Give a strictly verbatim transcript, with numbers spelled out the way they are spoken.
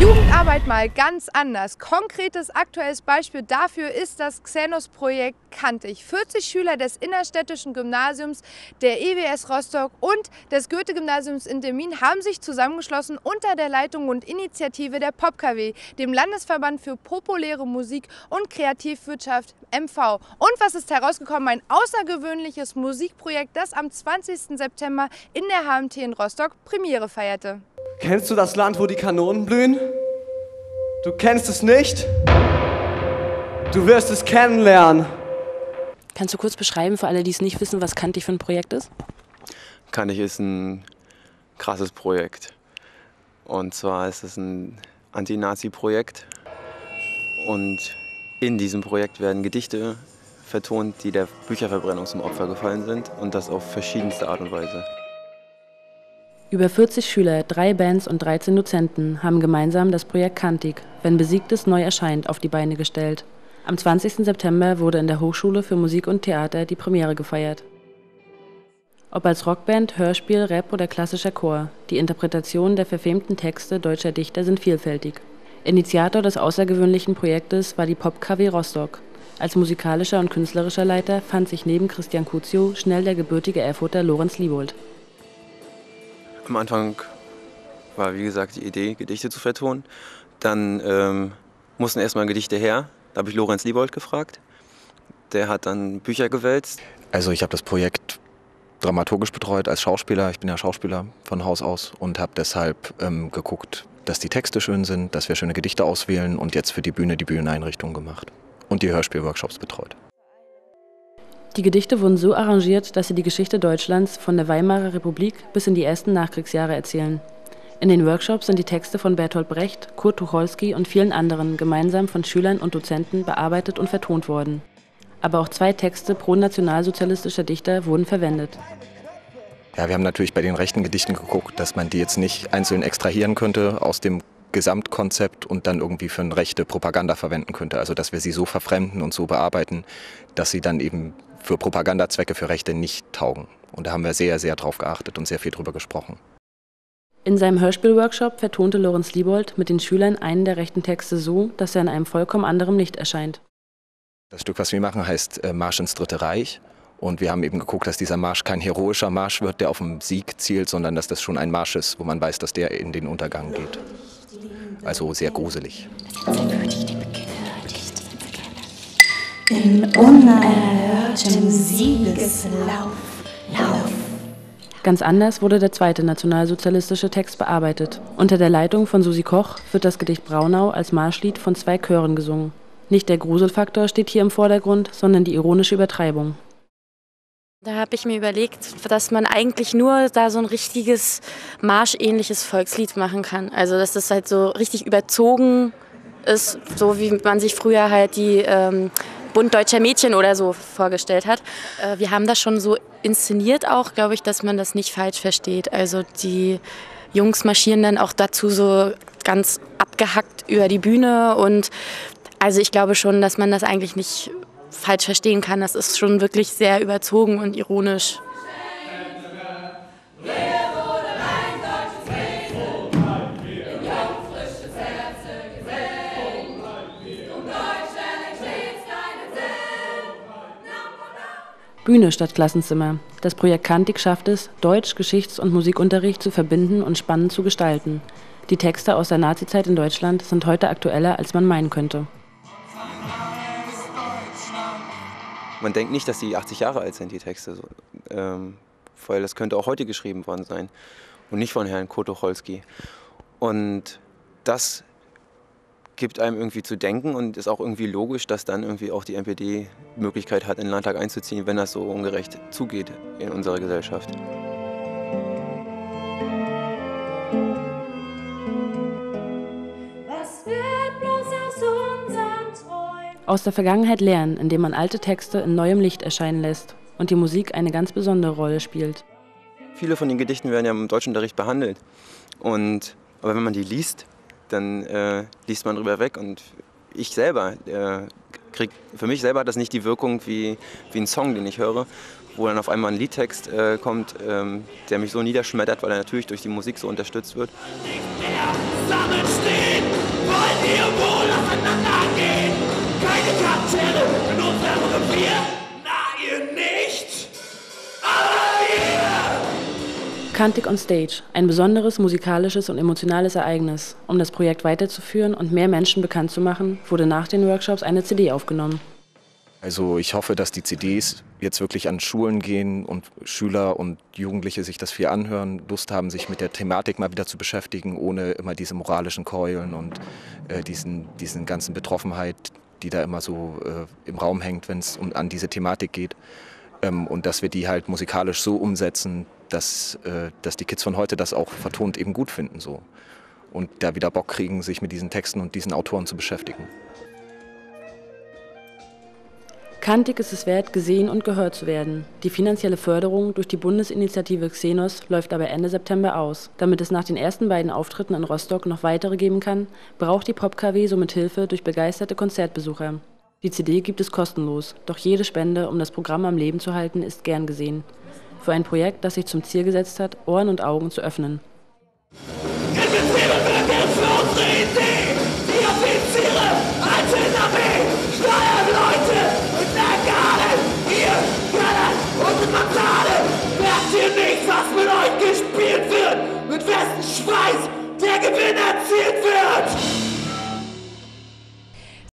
Jugendarbeit mal ganz anders. Konkretes aktuelles Beispiel dafür ist das Xenos-Projekt Kantig. vierzig Schüler des innerstädtischen Gymnasiums, der E W S Rostock und des Goethe-Gymnasiums in Demmin haben sich zusammengeschlossen unter der Leitung und Initiative der PopKW, dem Landesverband für populäre Musik und Kreativwirtschaft M V. Und was ist herausgekommen? Ein außergewöhnliches Musikprojekt, das am zwanzigsten September in der H M T in Rostock Premiere feierte. Kennst du das Land, wo die Kanonen blühen? Du kennst es nicht? Du wirst es kennenlernen. Kannst du kurz beschreiben, für alle, die es nicht wissen, was Kantig für ein Projekt ist? Kantig ist ein krasses Projekt. Und zwar ist es ein Anti-Nazi-Projekt. Und in diesem Projekt werden Gedichte vertont, die der Bücherverbrennung zum Opfer gefallen sind. Und das auf verschiedenste Art und Weise. Über vierzig Schüler, drei Bands und dreizehn Dozenten haben gemeinsam das Projekt Kantig, wenn Besiegtes neu erscheint, auf die Beine gestellt. Am zwanzigsten September wurde in der Hochschule für Musik und Theater die Premiere gefeiert. Ob als Rockband, Hörspiel, Rap oder klassischer Chor, die Interpretationen der verfemten Texte deutscher Dichter sind vielfältig. Initiator des außergewöhnlichen Projektes war die PopKW Rostock. Als musikalischer und künstlerischer Leiter fand sich neben Christian Kuzio schnell der gebürtige Erfurter Lorenz Liebold. Am Anfang war, wie gesagt, die Idee, Gedichte zu vertonen. Dann ähm, mussten erstmal Gedichte her. Da habe ich Lorenz Liebold gefragt. Der hat dann Bücher gewälzt. Also ich habe das Projekt dramaturgisch betreut als Schauspieler. Ich bin ja Schauspieler von Haus aus und habe deshalb ähm, geguckt, dass die Texte schön sind, dass wir schöne Gedichte auswählen und jetzt für die Bühne die Bühneneinrichtung gemacht und die Hörspielworkshops betreut. Die Gedichte wurden so arrangiert, dass sie die Geschichte Deutschlands von der Weimarer Republik bis in die ersten Nachkriegsjahre erzählen. In den Workshops sind die Texte von Bertolt Brecht, Kurt Tucholsky und vielen anderen gemeinsam von Schülern und Dozenten bearbeitet und vertont worden. Aber auch zwei Texte pro-nationalsozialistischer Dichter wurden verwendet. Ja, wir haben natürlich bei den rechten Gedichten geguckt, dass man die jetzt nicht einzeln extrahieren könnte aus dem Gesamtkonzept und dann irgendwie für eine rechte Propaganda verwenden könnte. Also dass wir sie so verfremden und so bearbeiten, dass sie dann eben für Propagandazwecke für Rechte nicht taugen. Und da haben wir sehr, sehr drauf geachtet und sehr viel drüber gesprochen. In seinem Hörspielworkshop vertonte Lorenz Liebold mit den Schülern einen der rechten Texte so, dass er in einem vollkommen anderen Licht erscheint. Das Stück, was wir machen, heißt Marsch ins Dritte Reich. Und wir haben eben geguckt, dass dieser Marsch kein heroischer Marsch wird, der auf den Sieg zielt, sondern dass das schon ein Marsch ist, wo man weiß, dass der in den Untergang geht. Also sehr gruselig. In unerhörtem Siegeslauf, Lauf. Ganz anders wurde der zweite nationalsozialistische Text bearbeitet. Unter der Leitung von Susi Koch wird das Gedicht Braunau als Marschlied von zwei Chören gesungen. Nicht der Gruselfaktor steht hier im Vordergrund, sondern die ironische Übertreibung. Da habe ich mir überlegt, dass man eigentlich nur da so ein richtiges marschähnliches Volkslied machen kann. Also dass das halt so richtig überzogen ist, so wie man sich früher halt die ähm, Bund deutscher Mädchen oder so vorgestellt hat. Äh, wir haben das schon so inszeniert auch, glaube ich, dass man das nicht falsch versteht. Also die Jungs marschieren dann auch dazu so ganz abgehackt über die Bühne und also ich glaube schon, dass man das eigentlich nicht falsch verstehen kann. Das ist schon wirklich sehr überzogen und ironisch. Bühne statt Klassenzimmer. Das Projekt Kantig schafft es, Deutsch-, Geschichts- und Musikunterricht zu verbinden und spannend zu gestalten. Die Texte aus der Nazizeit in Deutschland sind heute aktueller, als man meinen könnte. Man denkt nicht, dass die achtzig Jahre alt sind, die Texte. Ähm, weil das könnte auch heute geschrieben worden sein. Und nicht von Herrn Kurt Tucholsky. Und das gibt einem irgendwie zu denken und ist auch irgendwie logisch, dass dann irgendwie auch die N P D die Möglichkeit hat, in den Landtag einzuziehen, wenn das so ungerecht zugeht in unserer Gesellschaft. Aus der Vergangenheit lernen, indem man alte Texte in neuem Licht erscheinen lässt und die Musik eine ganz besondere Rolle spielt. Viele von den Gedichten werden ja im Deutschunterricht behandelt. Und, aber wenn man die liest, dann äh, liest man drüber weg. Und ich selber, äh, krieg, für mich selber hat das nicht die Wirkung wie, wie ein Song, den ich höre, wo dann auf einmal ein Liedtext äh, kommt, ähm, der mich so niederschmettert, weil er natürlich durch die Musik so unterstützt wird. Nicht mehr zusammenstehen. wollen hier wohl auseinandergehen. Keine Charaktere in unserem Revier. Na, ihr nicht. Aber wir! Kantig on Stage, ein besonderes musikalisches und emotionales Ereignis. Um das Projekt weiterzuführen und mehr Menschen bekannt zu machen, wurde nach den Workshops eine C D aufgenommen. Also ich hoffe, dass die C Ds jetzt wirklich an Schulen gehen und Schüler und Jugendliche sich das viel anhören, Lust haben, sich mit der Thematik mal wieder zu beschäftigen, ohne immer diese moralischen Keulen und äh, diesen, diesen ganzen Betroffenheit, die da immer so äh, im Raum hängt, wenn es um, an diese Thematik geht. Ähm, und dass wir die halt musikalisch so umsetzen, dass, äh, dass die Kids von heute das auch vertont eben gut finden. So. Und da wieder Bock kriegen, sich mit diesen Texten und diesen Autoren zu beschäftigen. Kantig ist es wert, gesehen und gehört zu werden. Die finanzielle Förderung durch die Bundesinitiative Xenos läuft aber Ende September aus. Damit es nach den ersten beiden Auftritten in Rostock noch weitere geben kann, braucht die Pop-K W somit Hilfe durch begeisterte Konzertbesucher. Die C D gibt es kostenlos, doch jede Spende, um das Programm am Leben zu halten, ist gern gesehen. Für ein Projekt, das sich zum Ziel gesetzt hat, Ohren und Augen zu öffnen. In Betrieben wird jetzt unsere Idee. Die Offiziere, Artillerie, Steuerleute und Legalen. Ihr, Gallern und Matane. Merkt ihr nicht, was mit euch gespielt wird? Mit wessen Schweiß der Gewinn erzielt wird?